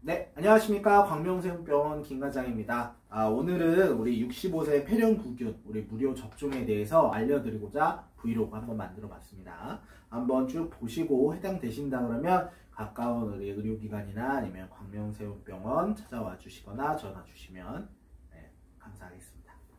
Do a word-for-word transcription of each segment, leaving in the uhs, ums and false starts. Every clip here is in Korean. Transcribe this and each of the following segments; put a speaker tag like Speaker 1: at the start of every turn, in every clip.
Speaker 1: 네, 안녕하십니까. 광명생병원 김과장입니다. 아, 오늘은 우리 육십오 세 폐렴구균, 우리 무료 접종에 대해서 알려드리고자 브이로그 한번 만들어 봤습니다. 한번 쭉 보시고 해당되신다 그러면 가까운 우리 의료기관이나 아니면 광명생병원 찾아와 주시거나 전화 주시면 네, 감사하겠습니다.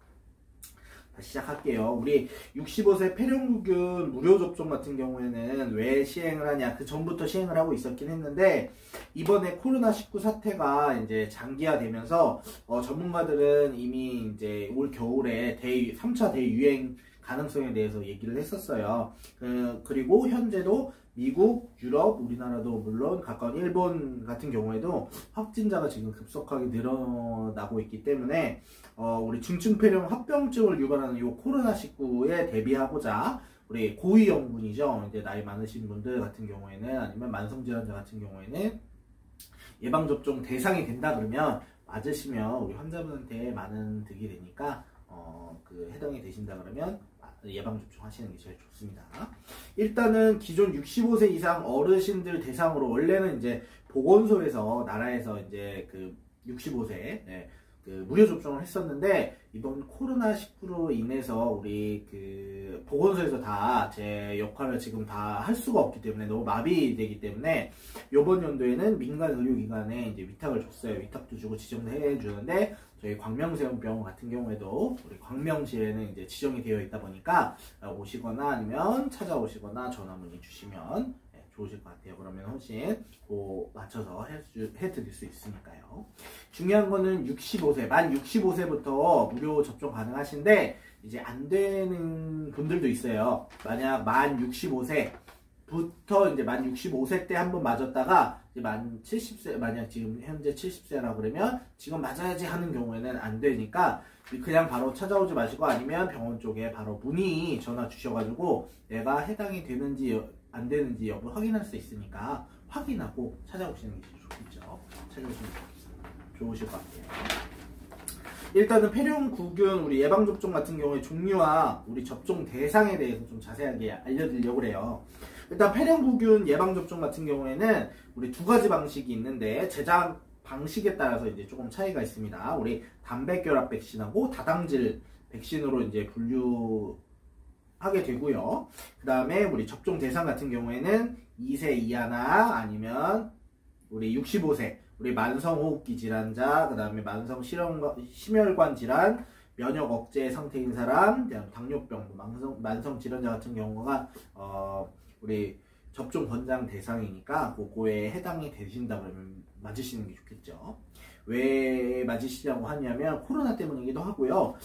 Speaker 1: 다시 시작할게요. 우리 육십오 세 폐렴구균 무료 접종 같은 경우에는 왜 시행을 하냐? 그 전부터 시행을 하고 있었긴 했는데 이번에 코로나 십구 사태가 이제 장기화되면서 어, 전문가들은 이미 이제 올 겨울에 대, 삼 차 대유행 가능성에 대해서 얘기를 했었어요. 그, 그리고 현재도 미국, 유럽, 우리나라도 물론 가까운 일본 같은 경우에도 확진자가 지금 급속하게 늘어나고 있기 때문에 어, 우리 중증폐렴 합병증을 유발하는 이 코로나 십구에 대비하고자 우리 고위험군이죠. 이제 나이 많으신 분들 같은 경우에는 아니면 만성질환자 같은 경우에는 예방접종 대상이 된다 그러면 맞으시면 우리 환자분한테 많은 득이 되니까 어, 그 해당이 되신다 그러면 예방접종 하시는 게 제일 좋습니다. 일단은 기존 육십오 세 이상 어르신들 대상으로 원래는 이제 보건소에서 나라에서 이제 그 육십오 세 네, 그 무료 접종을 했었는데 이번 코로나 십구로 인해서 우리 그 보건소에서 다 제 역할을 지금 다 할 수가 없기 때문에 너무 마비되기 때문에 이번 연도에는 민간 의료기관에 이제 위탁을 줬어요. 위탁도 주고 지정도 해주는데 저희 광명생병원 같은 경우에도 우리 광명시에는 이제 지정이 되어 있다 보니까 오시거나 아니면 찾아오시거나 전화 문의 주시면 좋으실 것 같아요. 그러면 훨씬 그 맞춰서 해주, 해드릴 수 있으니까요. 중요한 거는 육십오 세, 만 육십오 세부터 무료 접종 가능하신데 이제 안 되는 분들도 있어요. 만약 만 육십오 세부터 이제 만 육십오 세 때 한번 맞았다가 이제 만 칠십 세, 만약 지금 현재 칠십 세라 그러면 지금 맞아야지 하는 경우에는 안 되니까 그냥 바로 찾아오지 마시고 아니면 병원 쪽에 바로 문의 전화 주셔가지고 내가 해당이 되는지 안 되는지 여부 확인할 수 있으니까 확인하고 찾아오시는 게 좋겠죠. 찾아오시면 좋으실 것 같아요. 일단은 폐렴구균 우리 예방접종 같은 경우에 종류와 우리 접종 대상에 대해서 좀 자세하게 알려드리려고 해요. 일단 폐렴구균 예방접종 같은 경우에는 우리 두 가지 방식이 있는데 제작 방식에 따라서 이제 조금 차이가 있습니다. 우리 단백결합 백신하고 다당질 백신으로 이제 분류 하게 되고요. 그 다음에 우리 접종 대상 같은 경우에는 이 세 이하나 아니면 우리 육십오 세 우리 만성호흡기 질환자, 그 다음에 만성 심혈관 질환, 면역 억제 상태인 사람, 당뇨병, 만성, 만성 질환자 같은 경우가 어, 우리 접종 권장 대상이니까 그거에 해당이 되신다 그러면 맞으시는 게 좋겠죠. 왜 맞으시냐고 하냐면 코로나 때문이기도 하고요.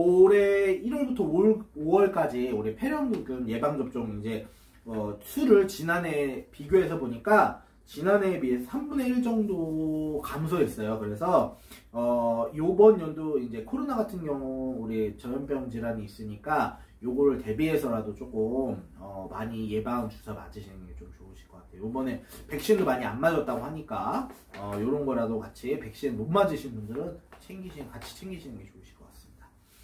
Speaker 1: 올해 일월부터 오월까지 우리 폐렴구균 예방접종 이제 어, 수를 지난해 비교해서 보니까 지난해에 비해 삼분의 일 정도 감소했어요. 그래서 어, 요번 연도 이제 코로나 같은 경우 우리 전염병 질환이 있으니까 요거를 대비해서라도 조금 어, 많이 예방 주사 맞으시는 게 좀 좋으실 것 같아요. 요번에 백신도 많이 안 맞았다고 하니까 어, 요런 거라도 같이 백신 못 맞으신 분들은 챙기시는 같이 챙기시는 게 좋으실 것 같습니다.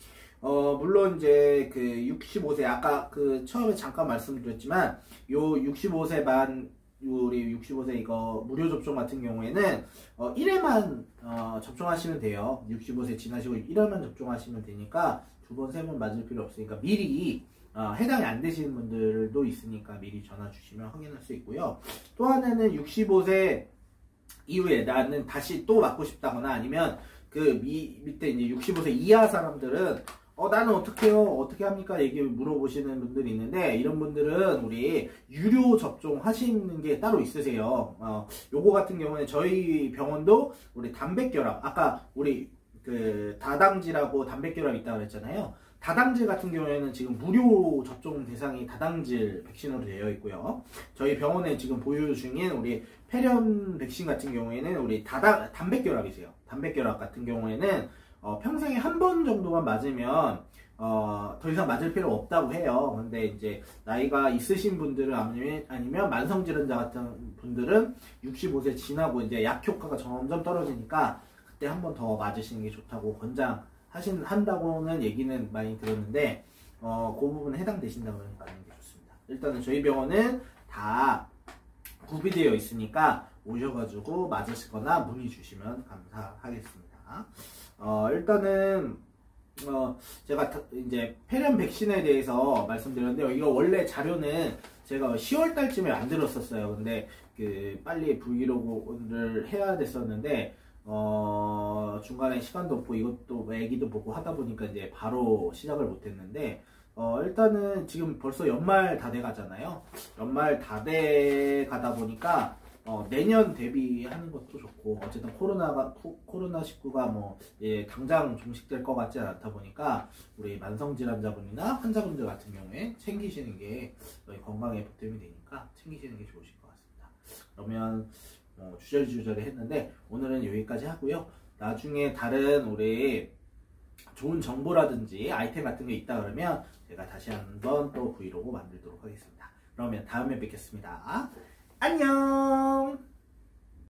Speaker 1: 어, 물론 이제 그 육십오 세 아까 그 처음에 잠깐 말씀드렸지만 요 육십오 세만 우리 육십오 세 이거 무료 접종 같은 경우에는 어, 일 회만 어, 접종하시면 돼요. 육십오 세 지나시고 일 회만 접종하시면 되니까 두 번, 세 번 맞을 필요 없으니까 미리 어, 해당이 안 되시는 분들도 있으니까 미리 전화 주시면 확인할 수 있고요. 또 하나는 육십오 세 이후에 나는 다시 또 맞고 싶다거나 아니면 그 미, 밑에 이제 육십오 세 이하 사람들은 어 나는 어떻게 해요? 어떻게 합니까? 얘기 물어보시는 분들이 있는데 이런 분들은 우리 유료 접종 하시는 게 따로 있으세요. 어, 요거 같은 경우는 저희 병원도 우리 단백결합 아까 우리 그 다당질하고 단백결합 있다고 그랬잖아요. 다당질 같은 경우에는 지금 무료 접종 대상이 다당질 백신으로 되어 있고요. 저희 병원에 지금 보유 중인 우리 폐렴 백신 같은 경우에는 우리 다당 단백결합이세요. 단백결합 같은 경우에는 어, 평생에 한 번 정도만 맞으면 어, 더 이상 맞을 필요 없다고 해요. 근데 이제 나이가 있으신 분들은 아니면, 아니면 만성질환자 같은 분들은 육십오 세 지나고 이제 약 효과가 점점 떨어지니까 그때 한 번 더 맞으시는 게 좋다고 권장하신 한다고는 얘기는 많이 들었는데 어, 그 부분에 해당되신다고 하니까 맞는 게 좋습니다. 일단은 저희 병원은 다 구비되어 있으니까 오셔가지고 맞으시거나 문의 주시면 감사하겠습니다. 어, 일단은 어, 제가 이제 폐렴 백신에 대해서 말씀드렸는데요. 이거 원래 자료는 제가 시월 달쯤에 만들었었어요. 근데 그 빨리 브이로그를 해야 됐었는데 어, 중간에 시간도 없고 이것도 애기도 보고 하다 보니까 이제 바로 시작을 못했는데 어, 일단은 지금 벌써 연말 다 돼 가잖아요. 연말 다 돼 가다 보니까 어, 내년 대비하는 것도 좋고 어쨌든 코로나가 코로나 십구가 뭐 예, 당장 종식될 것 같지 않다 보니까 우리 만성질환자분이나 환자분들 같은 경우에 챙기시는 게 건강에 보탬이 되니까 챙기시는 게 좋으실 것 같습니다. 그러면 어, 주저리주저리 했는데 오늘은 여기까지 하고요. 나중에 다른 우리 좋은 정보라든지 아이템 같은 게 있다 그러면 제가 다시 한번 또 브이로그 만들도록 하겠습니다. 그러면 다음에 뵙겠습니다. 안녕.